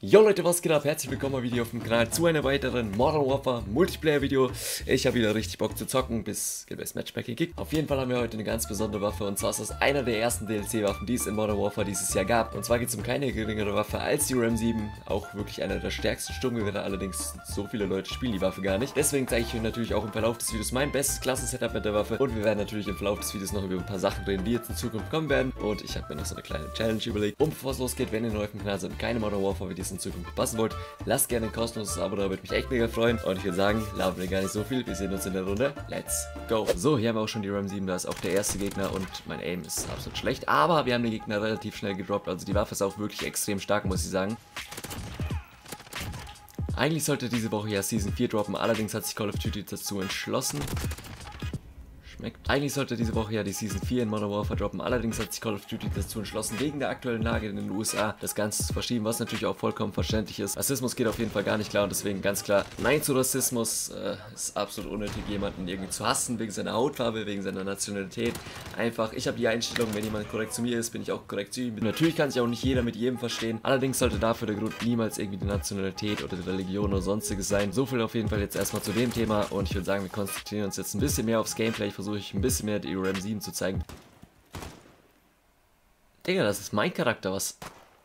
Jo Leute, was geht ab? Herzlich willkommen mal wieder auf dem Kanal zu einer weiteren Modern Warfare Multiplayer Video. Ich habe wieder richtig Bock zu zocken, bis Matchmaking kickt. Auf jeden Fall haben wir heute eine ganz besondere Waffe, und zwar ist das einer der ersten DLC-Waffen, die es in Modern Warfare dieses Jahr gab. Und zwar geht es um keine geringere Waffe als die RAM-7, auch wirklich einer der stärksten Sturmgewehre, allerdings so viele Leute spielen die Waffe gar nicht. Deswegen zeige ich euch natürlich auch im Verlauf des Videos mein bestes Klassensetup mit der Waffe, und wir werden natürlich im Verlauf des Videos noch über ein paar Sachen reden, die jetzt in Zukunft kommen werden. Und ich habe mir noch so eine kleine Challenge überlegt. Und bevor es losgeht, wenn ihr neu auf dem Kanal seid und keine Modern Warfare Videos in Zukunft verpassen wollt, lasst gerne ein kostenloses Abo da, würde mich echt mega freuen. Und ich würde sagen, labern wir gar nicht so viel, wir sehen uns in der Runde. Let's go! So, hier haben wir auch schon die RAM-7, da ist auch der erste Gegner und mein Aim ist absolut schlecht, aber wir haben den Gegner relativ schnell gedroppt, also die Waffe ist auch wirklich extrem stark, muss ich sagen. Eigentlich sollte diese Woche ja Season 4 droppen, allerdings hat sich Call of Duty dazu entschlossen. Eigentlich sollte diese Woche ja die Season 4 in Modern Warfare droppen, allerdings hat sich Call of Duty dazu entschlossen, wegen der aktuellen Lage in den USA das Ganze zu verschieben, was natürlich auch vollkommen verständlich ist. Rassismus geht auf jeden Fall gar nicht klar, und deswegen ganz klar Nein zu Rassismus. Ist absolut unnötig, jemanden irgendwie zu hassen wegen seiner Hautfarbe, wegen seiner Nationalität. Einfach, ich habe die Einstellung, wenn jemand korrekt zu mir ist, bin ich auch korrekt zu ihm. Natürlich kann sich auch nicht jeder mit jedem verstehen, allerdings sollte dafür der Grund niemals irgendwie die Nationalität oder die Religion oder sonstiges sein. So viel auf jeden Fall jetzt erstmal zu dem Thema, und ich würde sagen, wir konzentrieren uns jetzt ein bisschen mehr aufs Gameplay. Ich versuche ein bisschen mehr die RAM-7 zu zeigen. Digga, das ist mein Charakter, was...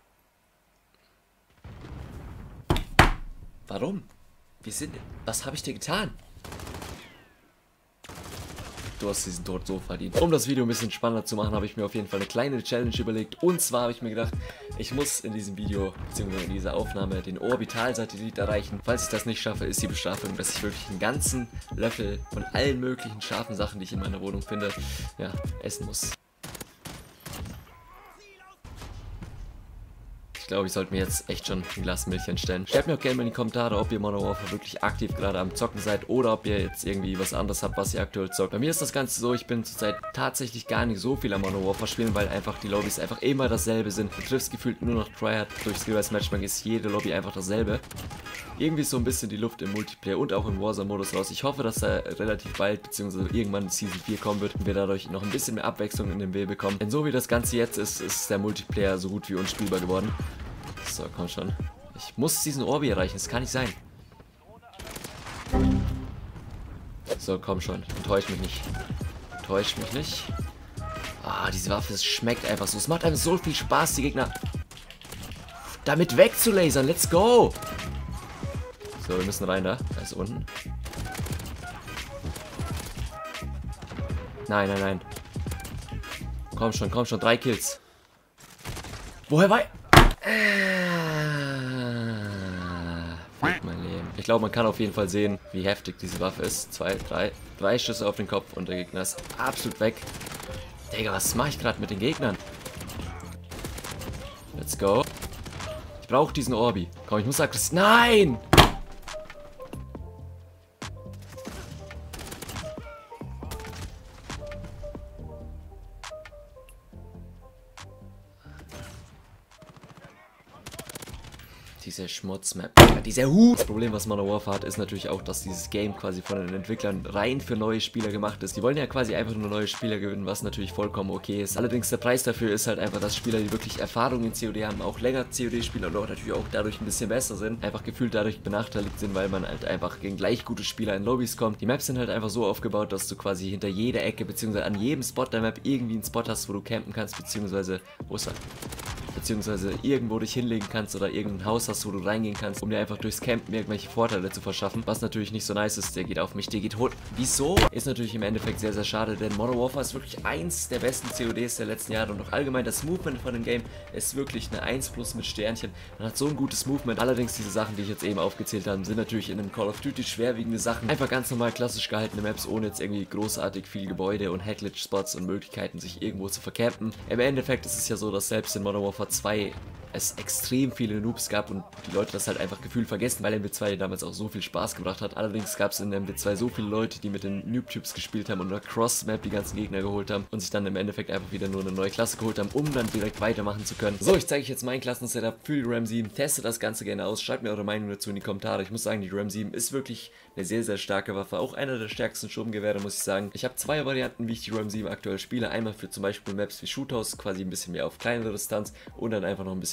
Warum? Was habe ich dir getan? Du hast diesen Tod so verdient. Um das Video ein bisschen spannender zu machen, habe ich mir auf jeden Fall eine kleine Challenge überlegt. Und zwar habe ich mir gedacht, ich muss in diesem Video, beziehungsweise in dieser Aufnahme, den Orbital-Satellit erreichen. Falls ich das nicht schaffe, ist die Bestrafung, dass ich wirklich einen ganzen Löffel von allen möglichen scharfen Sachen, die ich in meiner Wohnung finde, ja, essen muss. Ich glaube, ich sollte mir jetzt echt schon ein Glas Milch hinstellen. Schreibt mir auch gerne mal in die Kommentare, ob ihr Modern Warfare wirklich aktiv gerade am Zocken seid oder ob ihr jetzt irgendwie was anderes habt, was ihr aktuell zockt. Bei mir ist das Ganze so, ich bin zurzeit tatsächlich gar nicht so viel am Modern Warfare spielen, weil einfach die Lobbys einfach immer dasselbe sind. Du triffst gefühlt nur noch Tryhard. Durch Skillwise Matchmaking ist jede Lobby einfach dasselbe. Irgendwie ist so ein bisschen die Luft im Multiplayer und auch im Warzone-Modus raus. Ich hoffe, dass da relativ bald, beziehungsweise irgendwann Season 4 kommen wird und wir dadurch noch ein bisschen mehr Abwechslung in dem W bekommen. Denn so wie das Ganze jetzt ist, ist der Multiplayer so gut wie unspielbar geworden. So, komm schon. Ich muss diesen Orbi erreichen, das kann nicht sein. So, komm schon. Enttäusch mich nicht. Enttäusch mich nicht. Ah, diese Waffe, es schmeckt einfach so. Es macht einfach so viel Spaß, die Gegner damit wegzulasern. Let's go! So, wir müssen rein da. Da ist unten. Nein, nein, nein. Komm schon. 3 Kills. Woher war... Mein Leben. Ich glaube, man kann auf jeden Fall sehen, wie heftig diese Waffe ist. 2, 3 Schüsse auf den Kopf und der Gegner ist absolut weg. Digga, was mache ich gerade mit den Gegnern? Let's go. Ich brauche diesen Orbi. Komm, ich muss aggressiv... Nein! Diese Schmutzmap, dieser Hut. Das Problem, was Modern Warfare hat, ist natürlich auch, dass dieses Game quasi von den Entwicklern rein für neue Spieler gemacht ist. Die wollen ja quasi einfach nur neue Spieler gewinnen, was natürlich vollkommen okay ist. Allerdings der Preis dafür ist halt einfach, dass Spieler, die wirklich Erfahrung in COD haben, auch länger COD spielen und auch natürlich auch dadurch ein bisschen besser sind, einfach gefühlt dadurch benachteiligt sind, weil man halt einfach gegen gleich gute Spieler in Lobbys kommt. Die Maps sind halt einfach so aufgebaut, dass du quasi hinter jeder Ecke, beziehungsweise an jedem Spot der Map irgendwie einen Spot hast, wo du campen kannst, beziehungsweise, wo ist er? Beziehungsweise irgendwo dich hinlegen kannst oder irgendein Haus hast, wo du reingehen kannst, um dir einfach durchs Campen irgendwelche Vorteile zu verschaffen. Was natürlich nicht so nice ist, der geht auf mich, der geht hoch. Wieso? Ist natürlich im Endeffekt sehr, sehr schade, denn Modern Warfare ist wirklich eins der besten CODs der letzten Jahre, und auch allgemein das Movement von dem Game ist wirklich eine 1+ mit Sternchen. Man hat so ein gutes Movement. Allerdings diese Sachen, die ich jetzt eben aufgezählt habe, sind natürlich in einem Call of Duty schwerwiegende Sachen. Einfach ganz normal klassisch gehaltene Maps, ohne jetzt irgendwie großartig viel Gebäude und Headglitch-Spots und Möglichkeiten, sich irgendwo zu vercampen. Im Endeffekt ist es ja so, dass selbst in Modern Warfare 2 es extrem viele Noobs gab und die Leute das halt einfach gefühlt vergessen, weil MW2 damals auch so viel Spaß gebracht hat. Allerdings gab es in MW2 so viele Leute, die mit den Noob-Typs gespielt haben und über Cross-Map die ganzen Gegner geholt haben und sich dann im Endeffekt einfach wieder nur eine neue Klasse geholt haben, um dann direkt weitermachen zu können. So, ich zeige euch jetzt mein Klassensetup für die RAM-7. Testet das Ganze gerne aus, schreibt mir eure Meinung dazu in die Kommentare. Ich muss sagen, die RAM-7 ist wirklich eine sehr, sehr starke Waffe. Auch einer der stärksten Sturmgewehre, muss ich sagen. Ich habe 2 Varianten, wie ich die RAM-7 aktuell spiele. Einmal für zum Beispiel Maps wie Shoothouse, quasi ein bisschen mehr auf kleinere Distanz, und dann einfach noch ein bisschen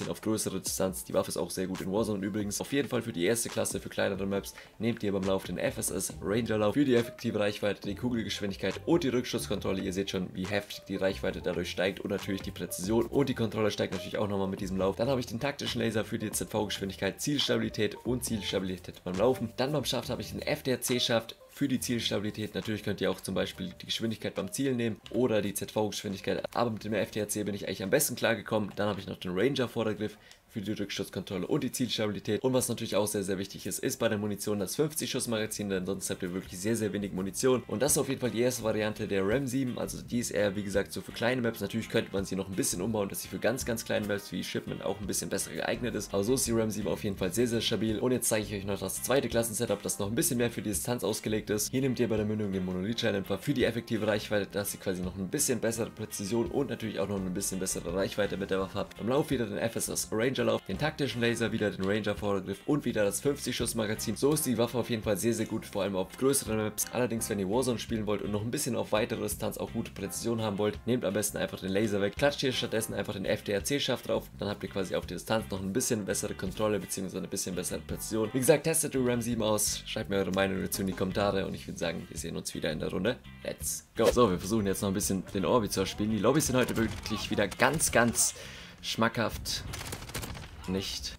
bisschen auf größere Distanz. Die Waffe ist auch sehr gut in Warzone übrigens. Auf jeden Fall für die erste Klasse, für kleinere Maps, nehmt ihr beim Lauf den FSS Ranger Lauf für die effektive Reichweite, die Kugelgeschwindigkeit und die Rückschusskontrolle. Ihr seht schon, wie heftig die Reichweite dadurch steigt und natürlich die Präzision und die Kontrolle steigt natürlich auch nochmal mit diesem Lauf. Dann habe ich den taktischen Laser für die ZV-Geschwindigkeit, Zielstabilität und Zielstabilität beim Laufen. Dann beim Schaft habe ich den FDRC-Schaft für die Zielstabilität. Natürlich könnt ihr auch zum Beispiel die Geschwindigkeit beim Zielen nehmen oder die ZV-Geschwindigkeit, aber mit dem FDRC bin ich eigentlich am besten klargekommen. Dann habe ich noch den Ranger-Vordergriff für die Rückschusskontrolle und die Zielstabilität. Und was natürlich auch sehr, sehr wichtig ist, ist bei der Munition das 50-Schuss-Magazin, denn sonst habt ihr wirklich sehr, sehr wenig Munition. Und das ist auf jeden Fall die erste Variante der RAM 7, also die ist eher, wie gesagt, so für kleine Maps. Natürlich könnte man sie noch ein bisschen umbauen, dass sie für ganz, ganz kleine Maps wie Shipment auch ein bisschen besser geeignet ist. Aber so ist die RAM 7 auf jeden Fall sehr, sehr stabil. Und jetzt zeige ich euch noch das zweite Klassensetup, das noch ein bisschen mehr für die Distanz ausgelegt ist. Hier nehmt ihr bei der Mündung den Monolith-Schalldämpfer für die effektive Reichweite, dass ihr quasi noch ein bisschen bessere Präzision und natürlich auch noch ein bisschen bessere Reichweite mit der Waffe habt. Beim Lauf wieder den FSS Ranger Lauf, den taktischen Laser, wieder den Ranger Vordergriff und wieder das 50-Schuss Magazin. So ist die Waffe auf jeden Fall sehr, sehr gut, vor allem auf größeren Maps. Allerdings, wenn ihr Warzone spielen wollt und noch ein bisschen auf weitere Distanz auch gute Präzision haben wollt, nehmt am besten einfach den Laser weg. Klatscht hier stattdessen einfach den FDRC-Schaft drauf. Dann habt ihr quasi auf die Distanz noch ein bisschen bessere Kontrolle bzw. ein bisschen bessere Präzision. Wie gesagt, testet die RAM 7 aus. Schreibt mir eure Meinung dazu in die Kommentare und ich würde sagen, wir sehen uns wieder in der Runde. Let's go! So, wir versuchen jetzt noch ein bisschen den Orbi zu spielen. Die Lobbys sind heute wirklich wieder ganz, ganz schmackhaft. Nicht.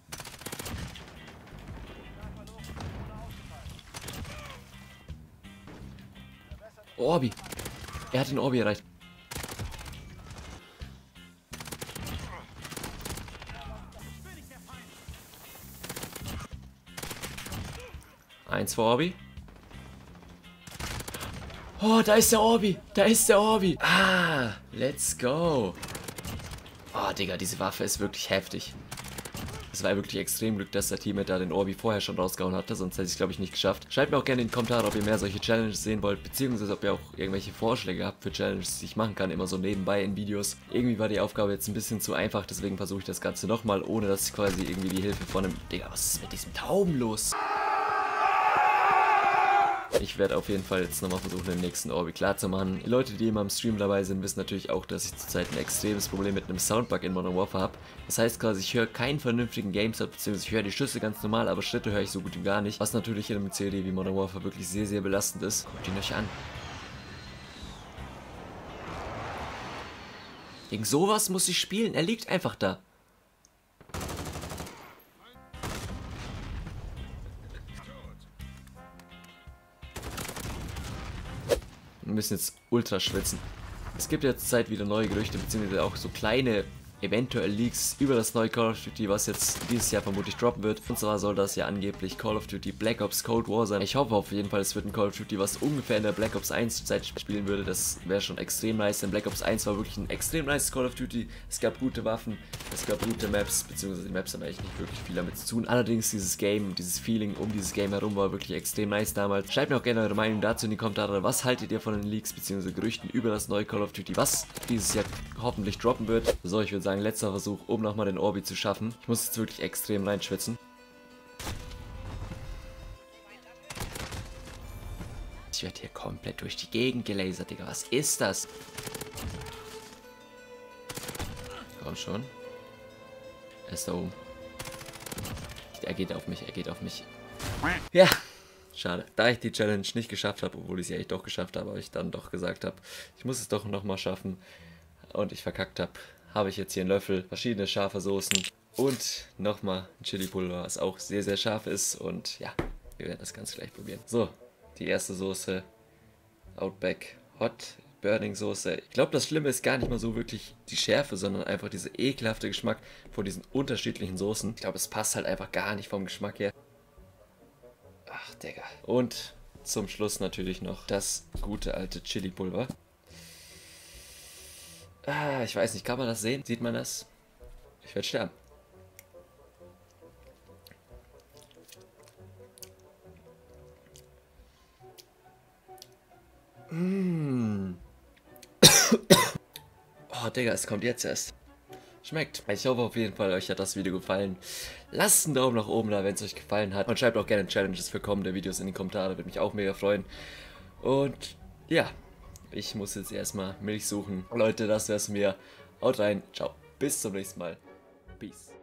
Orbi. Er hat den Orbi erreicht. Eins vor Orbi. Oh, da ist der Orbi. Da ist der Orbi. Ah, let's go. Oh, Digga, diese Waffe ist wirklich heftig. Es war wirklich extrem Glück, dass der Teammate da den Orbi vorher schon rausgehauen hatte, sonst hätte ich es, glaube ich, nicht geschafft. Schreibt mir auch gerne in die Kommentare, ob ihr mehr solche Challenges sehen wollt, beziehungsweise ob ihr auch irgendwelche Vorschläge habt für Challenges, die ich machen kann, immer so nebenbei in Videos. Irgendwie war die Aufgabe jetzt ein bisschen zu einfach, deswegen versuche ich das Ganze nochmal, ohne dass ich quasi irgendwie die Hilfe von einem... Digga, was ist mit diesem Tauben los? Ich werde auf jeden Fall jetzt nochmal versuchen, den nächsten Orbi klar zu machen. Die Leute, die immer im Stream dabei sind, wissen natürlich auch, dass ich zurzeit ein extremes Problem mit einem Soundbug in Modern Warfare habe. Das heißt quasi, ich höre keinen vernünftigen Gamesound, beziehungsweise ich höre die Schüsse ganz normal, aber Schritte höre ich so gut wie gar nicht. Was natürlich in einem COD wie Modern Warfare wirklich sehr, sehr belastend ist. Guckt ihn euch an. Gegen sowas muss ich spielen, er liegt einfach da. Wir müssen jetzt ultra schwitzen. Es gibt jetzt Zeit wieder neue Gerüchte, beziehungsweise auch so kleine eventuell Leaks über das neue Call of Duty, was jetzt dieses Jahr vermutlich droppen wird. Und zwar soll das ja angeblich Call of Duty Black Ops Cold War sein. Ich hoffe auf jeden Fall, es wird ein Call of Duty, was ungefähr in der Black Ops 1 Zeit spielen würde. Das wäre schon extrem nice, denn Black Ops 1 war wirklich ein extrem nice Call of Duty. Es gab gute Waffen, es gab gute Maps, beziehungsweise die Maps haben eigentlich nicht wirklich viel damit zu tun. Allerdings dieses Game, dieses Feeling um dieses Game herum war wirklich extrem nice damals. Schreibt mir auch gerne eure Meinung dazu in die Kommentare. Was haltet ihr von den Leaks, beziehungsweise Gerüchten über das neue Call of Duty, was dieses Jahr hoffentlich droppen wird? So, ich würde sagen, letzter Versuch, um nochmal den Orbi zu schaffen. Ich muss jetzt wirklich extrem reinschwitzen. Ich werde hier komplett durch die Gegend gelasert, Digga. Was ist das? Komm schon. Er ist da oben. Er geht auf mich, er geht auf mich. Ja, schade. Da ich die Challenge nicht geschafft habe, obwohl ich sie eigentlich doch geschafft habe, aber ich dann doch gesagt habe, ich muss es doch nochmal schaffen und ich verkackt habe, habe ich jetzt hier einen Löffel, verschiedene scharfe Soßen und nochmal ein Chili-Pulver, was auch sehr, sehr scharf ist. Und ja, wir werden das ganz gleich probieren. So, die erste Soße, Outback Hot Burning Soße. Ich glaube, das Schlimme ist gar nicht mal so wirklich die Schärfe, sondern einfach dieser ekelhafte Geschmack von diesen unterschiedlichen Soßen. Ich glaube, es passt halt einfach gar nicht vom Geschmack her. Ach, Digga. Und zum Schluss natürlich noch das gute alte Chili-Pulver. Ah, ich weiß nicht, kann man das sehen? Sieht man das? Ich werde sterben. Oh, Digga, es kommt jetzt erst. Schmeckt. Ich hoffe auf jeden Fall, euch hat das Video gefallen. Lasst einen Daumen nach oben da, wenn es euch gefallen hat. Und schreibt auch gerne Challenges für kommende Videos in die Kommentare. Würde mich auch mega freuen. Und ja, ich muss jetzt erstmal Milch suchen. Leute, das wär's mir. Haut rein. Ciao. Bis zum nächsten Mal. Peace.